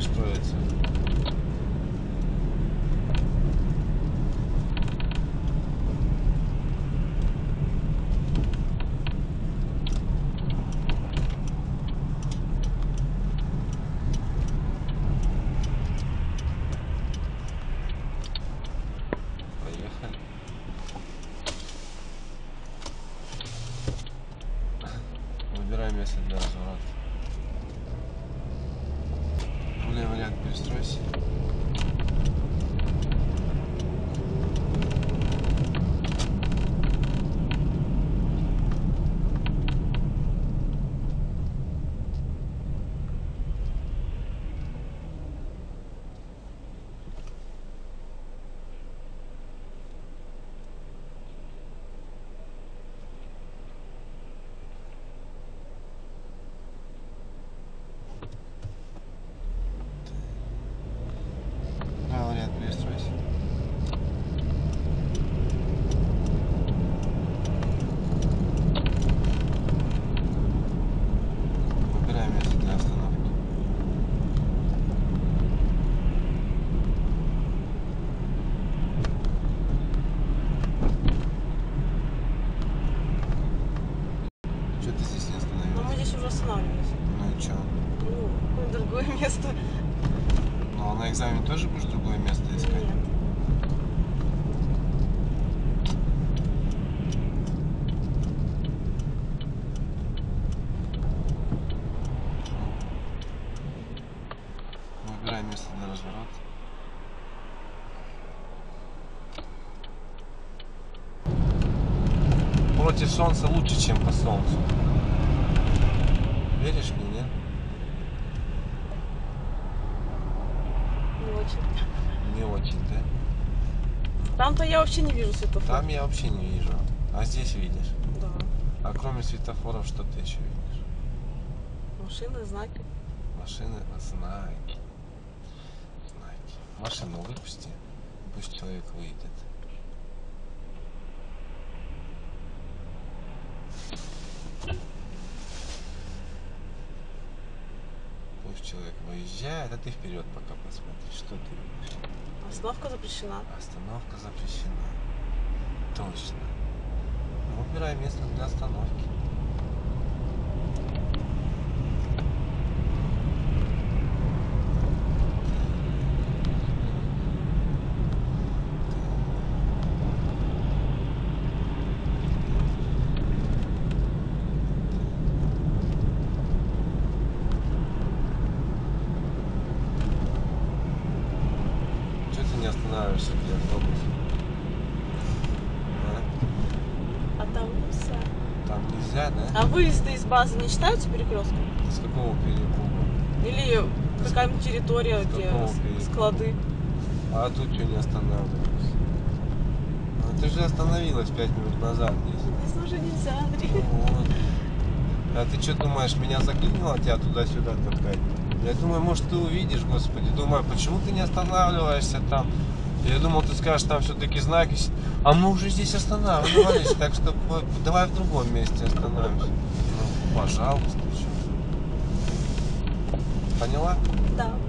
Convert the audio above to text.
строится. Поехали. Выбираем место для разворота. Левый ряд перестройся. Правый ряд перестройся. Выбираем место для остановки. Что ты здесь не остановилась? Но мы здесь уже останавливались. Ну и что? Ну, какое другое место. Ну а на экзамене тоже будешь другое место искать? Нет. Выбираем место для разворота. Против солнца лучше, чем по солнцу. Веришь мне, нет? Не очень. Не очень, да? Там-то я вообще не вижу светофор. Там я вообще не вижу. А здесь видишь? Да. А кроме светофоров, что ты еще видишь? Машины, знаки. Машины, знаки. Знаки. Машину выпусти. Пусть человек выйдет. Пусть человек выезжает, а ты вперед пока посмотри, что ты видишь. Остановка запрещена. Остановка запрещена. Точно. Выбирай место для остановки. Что ты не останавливаешься, где автобус? А там нельзя. Там нельзя, да? А выезды из базы не считаются перекрестком? С какого перепуга? Или какая-нибудь территория, где какого перепуга? склады? А тут что не останавливаешься? Ну, ты же остановилась 5 минут назад здесь. Здесь уже нельзя, Андрей. Вот. А ты что думаешь, меня заклинило тебя туда-сюда таскать? Я думаю, может, ты увидишь, господи. Думаю, почему ты не останавливаешься там? Я думал, ты скажешь, там все-таки знаки. А мы уже здесь останавливались, так что давай в другом месте остановимся. Ну, пожалуйста. Поняла? Да.